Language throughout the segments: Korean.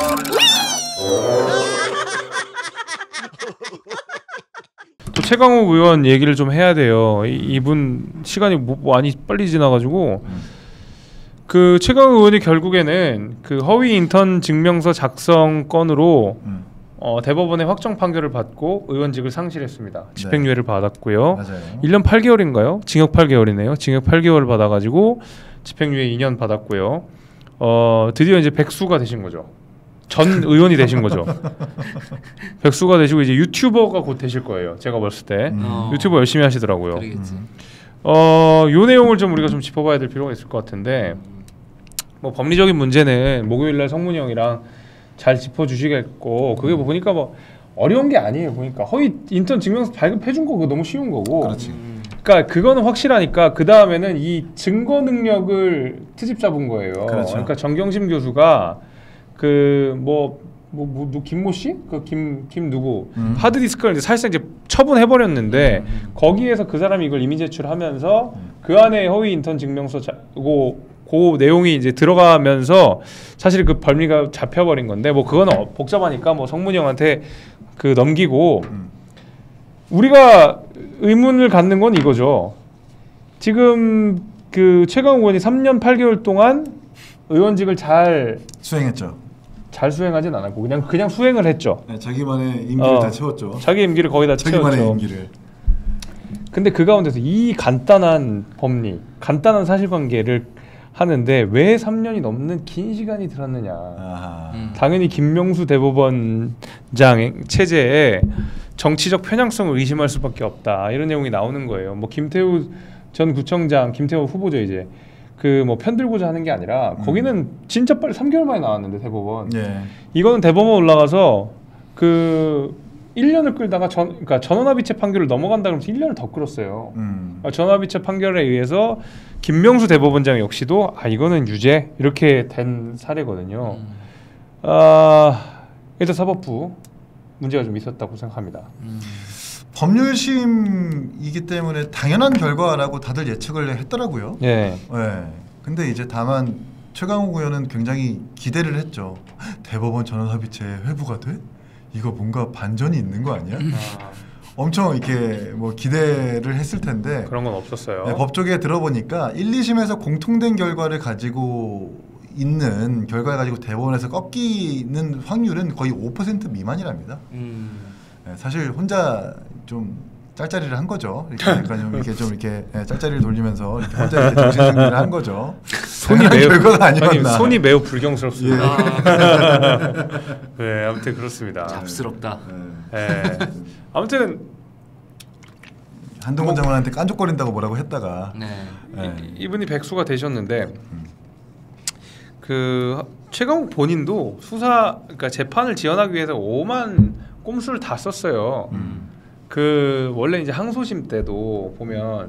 또 최강욱 의원 얘기를 좀 해야 돼요. 이분 시간이 많이 빨리 지나가지고 그 최강욱 의원이 결국에는 그 허위 인턴 증명서 작성 건으로 대법원의 확정 판결을 받고 의원직을 상실했습니다. 집행유예를 받았고요. 맞아요. 1년 8개월인가요? 징역 8개월이네요. 징역 8개월을 받아가지고 집행유예 2년 받았고요. 드디어 이제 백수가 되신 거죠. 전 의원이 되신 거죠. 백수가 되시고 이제 유튜버가 곧 되실 거예요. 제가 봤을 때 유튜버 열심히 하시더라고요. 요 내용을 좀 우리가 좀 짚어봐야 될 필요가 있을 것 같은데 뭐 법리적인 문제는 목요일날 성문이 형이랑 잘 짚어주시겠고 그게 뭐 보니까 뭐 어려운 게 아니에요. 보니까 허위 인턴 증명서 발급해준 거 그거 너무 쉬운 거고. 그렇지. 그러니까 그거는 확실하니까 그 다음에는 이 증거 능력을 트집 잡은 거예요. 그렇죠. 그러니까 정경심 교수가 그 김모 씨? 그 김 누구 하드디스크를 이제 사실상 이제 처분해 버렸는데 거기에서 그 사람이 이걸 이미 제출하면서 그 안에 허위 인턴 증명서 그 내용이 이제 들어가면서 사실 그 벌미가 잡혀버린 건데 뭐 그거는 복잡하니까 뭐 성문이 형한테 그 넘기고 우리가 의문을 갖는 건 이거죠. 지금 그 최강욱 의원이 3년 8개월 동안 의원직을 잘 수행하진 않았고 그냥 수행을 했죠. 네, 자기만의 임기를 다 채웠죠. 자기 임기를 거의 다 채웠죠. 자기만의 임기를. 근데 그 가운데서 이 간단한 법리, 간단한 사실관계를 하는데 왜 3년이 넘는 긴 시간이 들었느냐. 당연히 김명수 대법원장 체제에 정치적 편향성을 의심할 수밖에 없다. 이런 내용이 나오는 거예요. 뭐 김태우 전 구청장, 김태우 후보죠 이제. 그 뭐 편들고자 하는 게 아니라 거기는 진짜 빨리 3개월 만에 나왔는데 대법원. 이거는 대법원 올라가서 그 1년을 끌다가 그러니까 전원합의체 판결을 넘어간다 그러면서 1년을 더 끌었어요. 그러니까 전원합의체 판결에 의해서 김명수 대법원장 역시도 이거는 유죄 이렇게 된 사례거든요. 일단 사법부 문제가 좀 있었다고 생각합니다. 법률심이기 때문에 당연한 결과라고 다들 예측을 했더라고요. 근데 이제 다만 최강욱 의원은 굉장히 기대를 했죠. 대법원 전원합의체 회부가 돼? 이거 뭔가 반전이 있는 거 아니야? 엄청 이렇게 뭐 기대를 했을 텐데 그런 건 없었어요. 법조계에 들어보니까 1, 2심에서 공통된 결과를 가지고 있는 결과를 가지고 대법원에서 꺾이는 확률은 거의 5% 미만이랍니다. 사실 혼자 좀 짤짤이를 한 거죠. 이렇게 약간 좀 이렇게 짤짤이를 돌리면서 이렇게 혼자 이렇게 정신승리를 한 거죠. 손이 매우 결과가 아니었나. 손이 매우 불경스럽습니다. 네, 아무튼 그렇습니다. 잡스럽다. 아무튼 한동훈 장관한테 깐족거린다고 뭐라고 했다가 이분이 백수가 되셨는데 그 최강욱 본인도 그러니까 재판을 지원하기 위해서 5만 꼼수를 다 썼어요. 그 원래 이제 항소심 때도 보면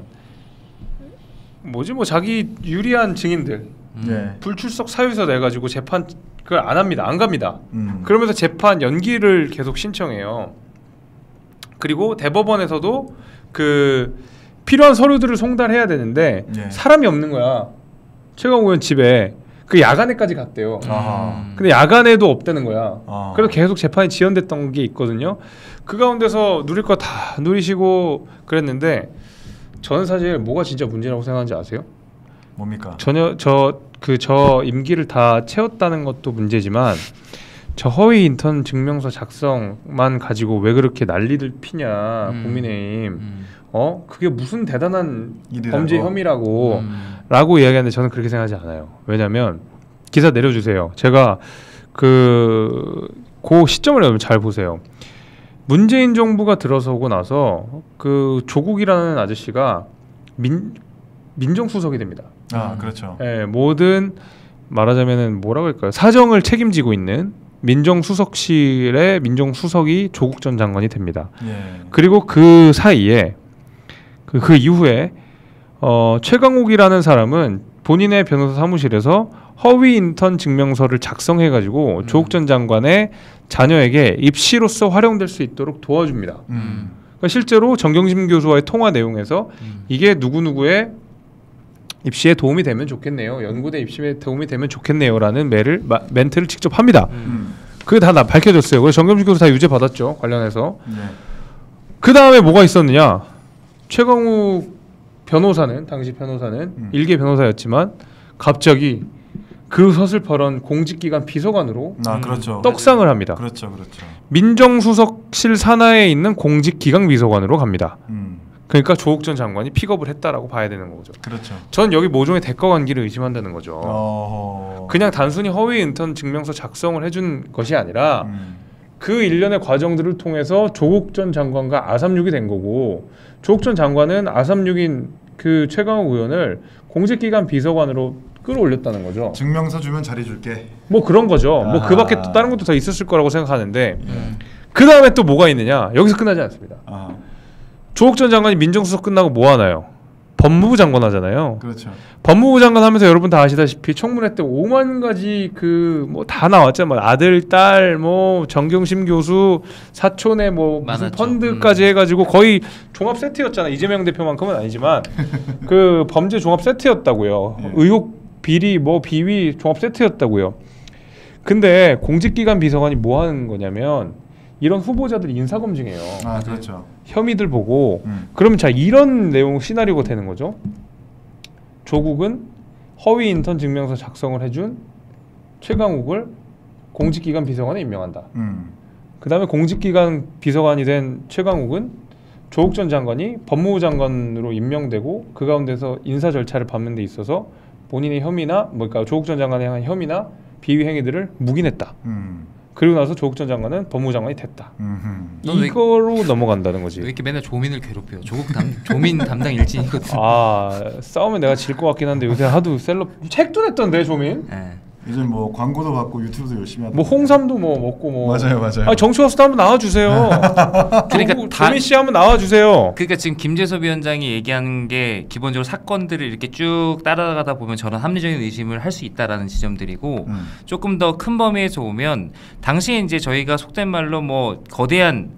뭐 자기 유리한 증인들 불출석 사유서 내 가지고 재판 그걸 안 합니다. 안 갑니다. 그러면서 재판 연기를 계속 신청해요. 그리고 대법원에서도 그 필요한 서류들을 송달해야 되는데 사람이 없는 거야. 최강욱 의원 집에. 그 야간에까지 갔대요. 근데 야간에도 없다는 거야. 그래서 계속 재판이 지연됐던 게 있거든요. 그 가운데서 누릴 거 다 누리시고 그랬는데 저는 사실 뭐가 진짜 문제라고 생각하는지 아세요? 뭡니까? 전혀 저 임기를 다 채웠다는 것도 문제지만 저 허위 인턴 증명서 작성만 가지고 왜 그렇게 난리를 피냐 국민의힘. 그게 무슨 대단한 일이라고? 범죄 혐의라고 라고 이야기하는데 저는 그렇게 생각하지 않아요. 왜냐면 기사 내려주세요. 제가 그 시점을 잘 보세요. 문재인 정부가 들어서고 나서 그 조국이라는 아저씨가 민정수석이 됩니다. 그렇죠. 모든 말하자면은 뭐라고 할까요? 사정을 책임지고 있는 민정수석실의 민정수석이 조국 전 장관이 됩니다. 그리고 그 사이에 그 이후에 최강욱이라는 사람은 본인의 변호사 사무실에서 허위 인턴 증명서를 작성해가지고 조국 전 장관의 자녀에게 입시로서 활용될 수 있도록 도와줍니다. 그러니까 실제로 정경심 교수와의 통화 내용에서 이게 누구누구의 입시에 도움이 되면 좋겠네요. 연구대 입시에 도움이 되면 좋겠네요라는 멘트를 직접 합니다. 그게 다 밝혀졌어요. 그래서 정경심 교수 다 유죄 받았죠. 관련해서. 네. 그 다음에 뭐가 있었느냐? 최강욱 변호사는 당시 변호사는 일개 변호사였지만 갑자기 그 서슬퍼런 공직기관 비서관으로 그렇죠. 떡상을 합니다. 그렇죠, 그렇죠. 민정수석실 산하에 있는 공직기강 비서관으로 갑니다. 그러니까 조국 전 장관이 픽업을 했다라고 봐야 되는 거죠. 그렇죠. 전 여기 모종의 대가 관계를 의심한다는 거죠. 그냥 단순히 허위 인턴 증명서 작성을 해준 것이 아니라 그 일련의 과정들을 통해서 조국 전 장관과 아삼육이 된 거고, 조국 전 장관은 아삼육인 그 최강욱 의원을 공직기관 비서관으로 끌어올렸다는 거죠. 증명서 주면 자리 줄게. 뭐 그런 거죠. 뭐 그밖에 또 다른 것도 더 있었을 거라고 생각하는데 그 다음에 또 뭐가 있느냐? 여기서 끝나지 않습니다. 조국 전 장관이 민정수석 끝나고 뭐 하나요? 법무부 장관 하잖아요. 그렇죠. 법무부 장관 하면서 여러분 다 아시다시피 청문회 때 5만 가지 그 뭐 다 나왔잖아요. 뭐 아들, 딸, 뭐 정경심 교수, 사촌의 뭐 무슨 펀드까지 해가지고 거의 종합 세트였잖아요. 이재명 대표만큼은 아니지만 그 범죄 종합 세트였다고요. 의혹, 비리, 뭐 비위 종합 세트였다고요. 근데 공직기관 비서관이 뭐 하는 거냐면 이런 후보자들 인사검증해요. 그렇죠. 혐의들 보고 그러면 자 이런 내용 시나리오가 되는 거죠. 조국은 허위 인턴 증명서 작성을 해준 최강욱을 공직기관 비서관에 임명한다. 그 다음에 공직기관 비서관이 된 최강욱은 조국 전 장관이 법무부 장관으로 임명되고 그 가운데서 인사 절차를 밟는 데 있어서 본인의 혐의나 그러니까 조국 전 장관에 향한 혐의나 비위 행위들을 묵인했다. 그리고 나서 조국 전 장관은 법무부 장관이 됐다. 이거로 넘어간다는 거지. 왜 이렇게 맨날 조민을 괴롭혀요? 조민 담당 일진이거든. 싸우면 내가 질 것 같긴 한데 요새 하도 셀럽 책도 냈던데 조민. 네. 요즘 뭐 광고도 받고 유튜브도 열심히 하고. 뭐 홍삼도 뭐 먹고 뭐. 맞아요. 정치와수도 한번 나와주세요. 그러니까 조민 씨 한번 나와주세요. 그러니까 지금 김재섭 위원장이 얘기하는 게 기본적으로 사건들을 이렇게 쭉 따라가다 보면 저는 합리적인 의심을 할 수 있다라는 지점들이고 조금 더 큰 범위에서 오면 당시에 이제 저희가 속된 말로 뭐 거대한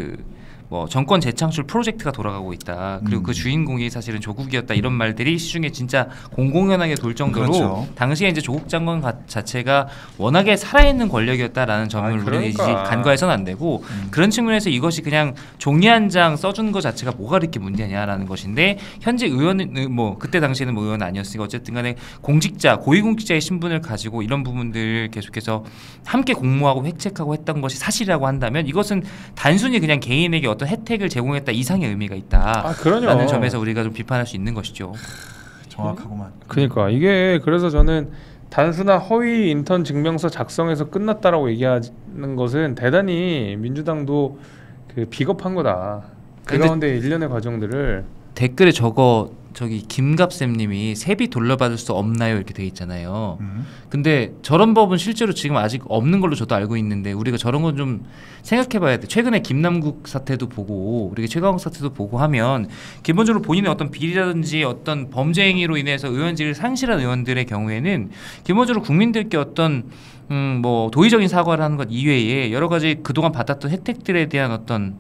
뭐 정권 재창출 프로젝트가 돌아가고 있다. 그리고 그 주인공이 사실은 조국이었다. 이런 말들이 시중에 진짜 공공연하게 돌 정도로 그렇죠. 당시에 이제 조국 장관 자체가 워낙에 살아있는 권력이었다라는 점을 우리가 간과해서는 안 되고 그런 측면에서 이것이 그냥 종이 한 장 써준 것 자체가 뭐가 그렇게 문제냐라는 것인데 현재 의원은 뭐 그때 당시에는 뭐 의원 아니었으니까 어쨌든 간에 공직자 고위공직자의 신분을 가지고 이런 부분들 계속해서 함께 공모하고 획책하고 했던 것이 사실이라고 한다면 이것은 단순히 그냥 개인에게 어떤 혜택을 제공했다 이상의 의미가 있다. 라는 점에서 우리가 좀 비판할 수 있는 것이죠. 정확하구만. 그러니까 이게 그래서 저는 단순한 허위 인턴 증명서 작성해서 끝났다라고 얘기하는 것은 대단히 민주당도 비겁한 거다. 그 가운데 일련의 과정들을 댓글에 저기 김갑쌤님이 세비 돌려받을 수 없나요 이렇게 돼 있잖아요. 근데 저런 법은 실제로 지금 아직 없는 걸로 저도 알고 있는데 우리가 저런 건 좀 생각해봐야 돼. 최근에 김남국 사태도 보고 우리가 최강욱 사태도 보고 하면 기본적으로 본인의 어떤 비리라든지 어떤 범죄 행위로 인해서 의원직을 상실한 의원들의 경우에는 기본적으로 국민들께 어떤 뭐 도의적인 사과를 하는 것 이외에 여러 가지 그동안 받았던 혜택들에 대한 어떤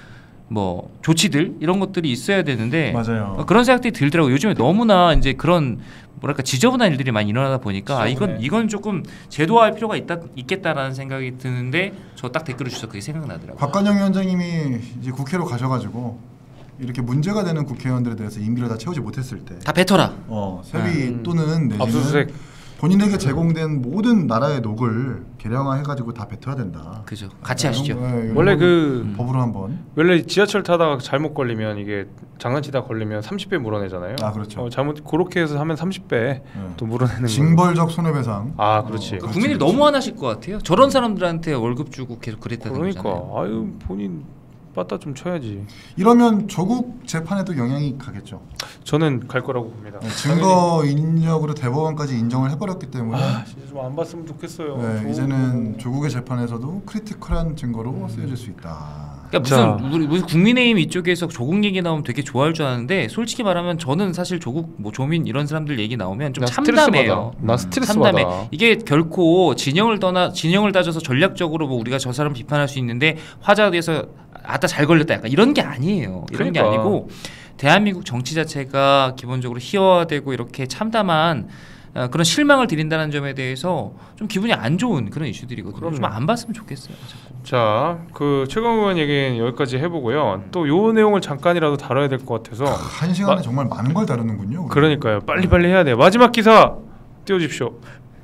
뭐 조치들 이런 것들이 있어야 되는데 맞아요. 그런 생각들이 들더라고요. 요즘에 너무나 이제 그런 뭐랄까 지저분한 일들이 많이 일어나다 보니까 이건 조금 제도화할 필요가 있겠다라는 생각이 드는데 저 딱 댓글을 주셔서 그게 생각나더라고요. 박관영 위원장님이 이제 국회로 가셔가지고 이렇게 문제가 되는 국회의원들에 대해서 임기를 다 채우지 못했을 때 다 뱉어라. 세비 또는 내지는 압수수색 본인에게 제공된 모든 나라의 녹을 계량화해가지고 다 뱉어야 된다. 그죠. 같이 하시죠. 원래 법으로 한번 원래 지하철 타다가 잘못 걸리면 이게 장난치다 걸리면 30배 물어내잖아요. 그렇죠. 잘못 그렇게 해서 하면 30배 또 물어내는 징벌적 손해배상. 그렇지. 국민들이 너무 화나실 것 같아요. 저런 사람들한테 월급 주고 계속 그랬다는 그러니까 거잖아요. 본인 빠따 좀 쳐야지. 이러면 조국 재판에도 영향이 가겠죠. 저는 갈 거라고 봅니다. 증거 인력으로 대법원까지 인정을 해버렸기 때문에 진짜 좀 안 봤으면 좋겠어요. 이제는 조국의 재판에서도 크리티컬한 증거로 쓰여질 수 있다. 그러니까 무슨 국민의힘 이쪽에서 조국 얘기 나오면 되게 좋아할 줄 아는데 솔직히 말하면 저는 사실 조국 뭐 조민 이런 사람들 얘기 나오면 좀 참담해요. 나 스트레스 받아. 이게 결코 진영을 따져서 전략적으로 뭐 우리가 저 사람 비판할 수 있는데 화제가 돼서 아따 잘 걸렸다 약간 이런 게 아니에요. 이런 게 아니고 대한민국 정치 자체가 기본적으로 희화화되고 이렇게 참담한 그런 실망을 드린다는 점에 대해서 좀 기분이 안 좋은 그런 이슈들이거든요. 좀 안 봤으면 좋겠어요. 자꾸. 자, 그 최강 의원 얘기는 여기까지 해보고요. 또 요 내용을 잠깐이라도 다뤄야 될 것 같아서 한 시간에 정말 많은 걸 다루는군요. 그러니까요. 빨리빨리 해야 돼요. 마지막 기사 띄워주십시오.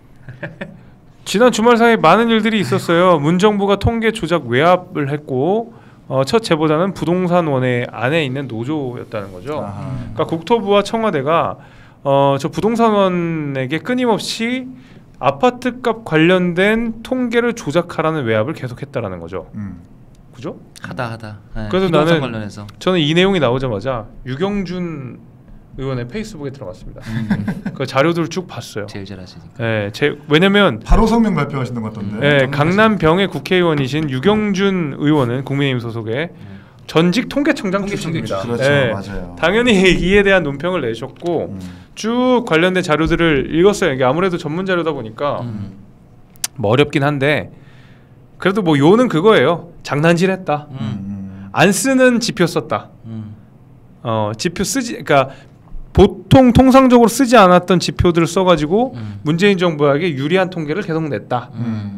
지난 주말 사이 많은 일들이 있었어요. 문정부가 통계 조작 외압을 했고 첫 제보자는 부동산원의 안에 있는 노조였다는 거죠. 그러니까 국토부와 청와대가 저 부동산원에게 끊임없이 아파트값 관련된 통계를 조작하라는 외압을 계속했다라는 거죠. 그죠? 하다. 네, 그래서 나는 관련해서. 저는 이 내용이 나오자마자 유경준 의원의 페이스북에 들어갔습니다. 그 자료들을 쭉 봤어요. 제일 잘하시니까. 네, 왜냐면 바로 성명 발표하시는 것 같던데. 네, 강남병의 국회의원이신 유경준 의원은 국민의힘 소속의 전직 통계청장 출신입니다. 그렇죠, 네, 맞아요. 당연히 이에 대한 논평을 내셨고 쭉 관련된 자료들을 읽었어요. 이게 아무래도 전문 자료다 보니까 뭐 어렵긴 한데 그래도 뭐 요는 그거예요. 장난질했다. 안 쓰는 지표 썼다. 지표 쓰지, 그러니까 보통 통상적으로 쓰지 않았던 지표들을 써가지고 문재인 정부에게 유리한 통계를 계속 냈다.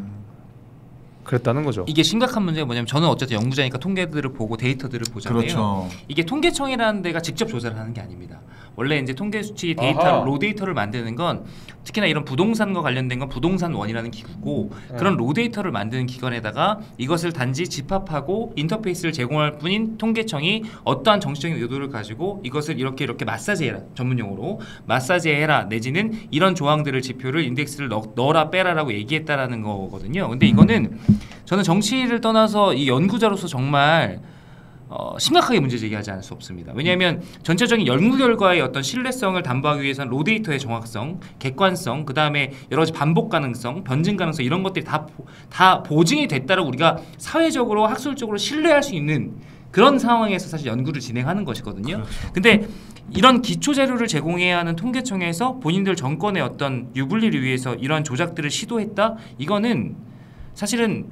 그랬다는 거죠. 이게 심각한 문제가 뭐냐면 저는 어쨌든 연구자니까 통계들을 보고 데이터들을 보잖아요. 그렇죠. 이게 통계청이라는 데가 직접 조사를 하는 게 아닙니다. 원래 이제 통계 수치 데이터 로 데이터를 만드는 건 특히나 이런 부동산과 관련된 건 부동산원이라는 기구고 그런 로 데이터를 만드는 기관에다가 이것을 단지 집합하고 인터페이스를 제공할 뿐인 통계청이 어떠한 정치적인 의도를 가지고 이것을 이렇게 마사지해라, 전문용어로 마사지해라 내지는 이런 조항들을 지표를 인덱스를 넣어라 빼라라고 얘기했다라는 거거든요. 근데 이거는 저는 정치를 떠나서 이 연구자로서 정말 심각하게 문제 제기하지 않을 수 없습니다. 왜냐하면 전체적인 연구 결과의 어떤 신뢰성을 담보하기 위해서는 로 데이터의 정확성, 객관성, 그 다음에 여러 가지 반복 가능성, 변증 가능성 이런 것들이 다 보증이 됐다고 우리가 사회적으로 학술적으로 신뢰할 수 있는 그런 상황에서 사실 연구를 진행하는 것이거든요. 그렇죠. 근데 이런 기초 자료를 제공해야 하는 통계청에서 본인들 정권의 어떤 유불리를 위해서 이런 조작들을 시도했다? 이거는 사실은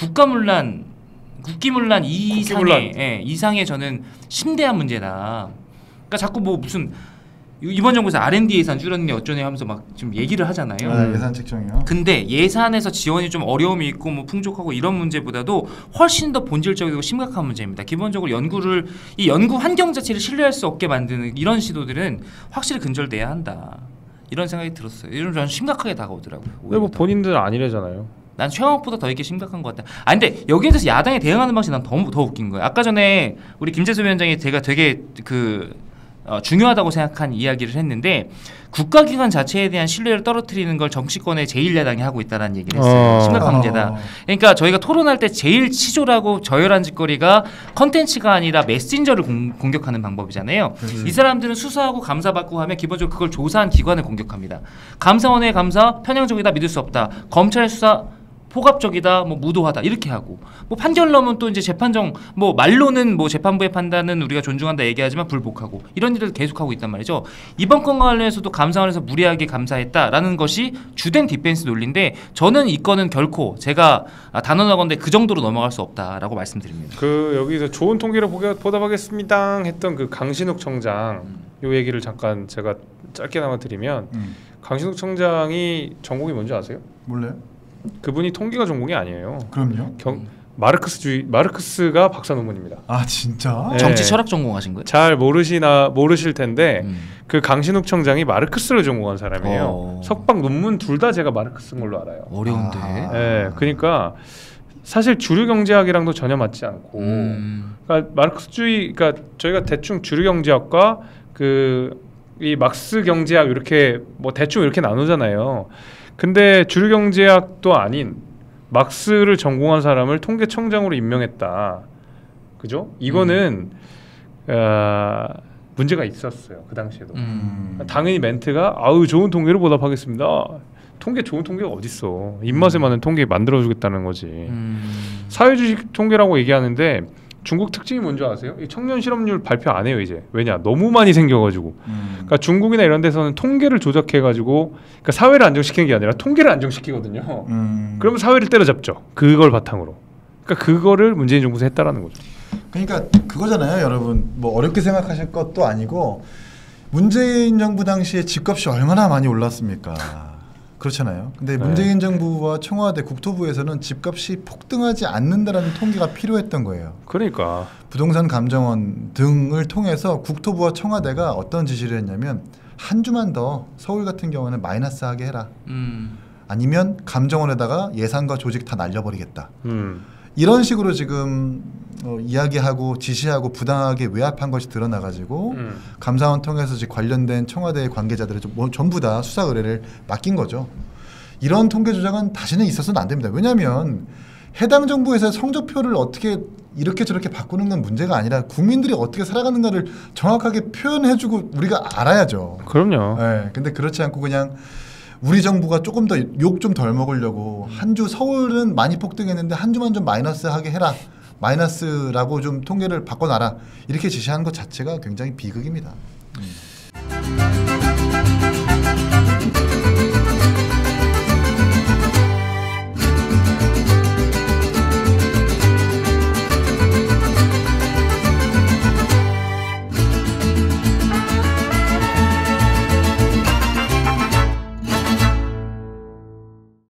국기문란 이상의 저는 심대한 문제다. 그러니까 자꾸 뭐 무슨 이번 정부에서 R&D 예산 줄였네 어쩌네 하면서 막 지금 얘기를 하잖아요. 예산 책정이요. 근데 예산에서 지원이 좀 어려움이 있고 뭐 풍족하고 이런 문제보다도 훨씬 더 본질적이고 심각한 문제입니다. 기본적으로 이 연구 환경 자체를 신뢰할 수 없게 만드는 이런 시도들은 확실히 근절돼야 한다. 이런 생각이 들었어요. 이런 좀 심각하게 다가오더라고요. 근데 뭐 본인들은 아니래잖아요. 난 최강욱보다 더 이게 심각한 것 같다. 근데 여기에 대해서 야당이 대응하는 방식이 난 더 웃긴 거예요. 아까 전에 우리 김재수 위원장이 제가 되게 중요하다고 생각한 이야기를 했는데 국가기관 자체에 대한 신뢰를 떨어뜨리는 걸 정치권의 제1야당이 하고 있다는 얘기를 했어요. 심각한 문제다. 그러니까 저희가 토론할 때 제일 치졸하고 저열한 짓거리가 컨텐츠가 아니라 메신저를 공격하는 방법이잖아요. 이 사람들은 수사하고 감사받고 하면 기본적으로 그걸 조사한 기관을 공격합니다. 감사원의 감사 편향적이다 믿을 수 없다. 검찰 수사 포갑적이다, 뭐 무도하다 이렇게 하고 뭐 판결 넘으면 또 이제 재판정 뭐 말로는 뭐 재판부의 판단은 우리가 존중한다 얘기하지만 불복하고 이런 일을 계속하고 있단 말이죠. 이번 건과 관련해서도 감사원에서 무리하게 감사했다라는 것이 주된 디펜스 논리인데 저는 이 건은 결코 제가 단언하건대 그 정도로 넘어갈 수 없다라고 말씀드립니다. 여기서 좋은 통계를 보답하겠습니다 했던 그 강신욱 청장 요 얘기를 잠깐 제가 짧게나마 드리면 강신욱 청장이 전공이 뭔지 아세요? 몰라요. 그분이 통계가 전공이 아니에요. 그럼요. 마르크스가 박사 논문입니다. 아 진짜? 네. 정치 철학 전공하신 거예요? 잘 모르실 텐데 그 강신욱 청장이 마르크스를 전공한 사람이에요. 석박 논문 둘 다 제가 마르크스인 걸로 알아요. 어려운데. 네, 그러니까 사실 주류 경제학이랑도 전혀 맞지 않고, 그러니까 마르크스주의, 그러니까 저희가 대충 주류 경제학과 이 막스 경제학 이렇게 뭐 대충 이렇게 나누잖아요. 근데 주류 경제학도 아닌 막스를 전공한 사람을 통계청장으로 임명했다. 그죠? 이거는 문제가 있었어요. 그 당시에도. 당연히 멘트가 아우 좋은 통계를 보답하겠습니다. 좋은 통계가 어딨어. 입맛에 맞는 통계 만들어주겠다는 거지. 사회주식 통계라고 얘기하는데 중국 특징이 뭔지 아세요? 이 청년 실업률 발표 안 해요 이제. 왜냐? 너무 많이 생겨가지고. 그러니까 중국이나 이런 데서는 통계를 조작해가지고, 그러니까 사회를 안정시키는 게 아니라 통계를 안정시키거든요. 그러면 사회를 때려잡죠. 그걸 바탕으로. 그러니까 그거를 문재인 정부에서 했다라는 거죠. 그러니까 그거잖아요, 여러분. 뭐 어렵게 생각하실 것도 아니고 문재인 정부 당시에 집값이 얼마나 많이 올랐습니까? 그렇잖아요. 근데 문재인 정부와 청와대 국토부에서는 집값이 폭등하지 않는다라는 통계가 필요했던 거예요. 그러니까 부동산 감정원 등을 통해서 국토부와 청와대가 어떤 지시를 했냐면 한 주만 더 서울 같은 경우는 마이너스하게 해라. 아니면 감정원에다가 예산과 조직 다 날려버리겠다. 이런 식으로 지금 이야기하고 지시하고 부당하게 외압한 것이 드러나가지고 감사원 통해서 지금 관련된 청와대 관계자들을 전부 다 수사 의뢰를 맡긴 거죠. 이런 통계 조작은 다시는 있어서는 안 됩니다. 왜냐하면 해당 정부에서 성적표를 어떻게 이렇게 저렇게 바꾸는 건 문제가 아니라 국민들이 어떻게 살아가는가를 정확하게 표현해주고 우리가 알아야죠. 그럼요. 네, 근데 그렇지 않고 그냥 우리 정부가 조금 더 욕 좀 덜 먹으려고 한 주 서울은 많이 폭등했는데 한 주만 좀 마이너스하게 해라. 마이너스라고 좀 통계를 바꿔놔라. 이렇게 지시하는 것 자체가 굉장히 비극입니다.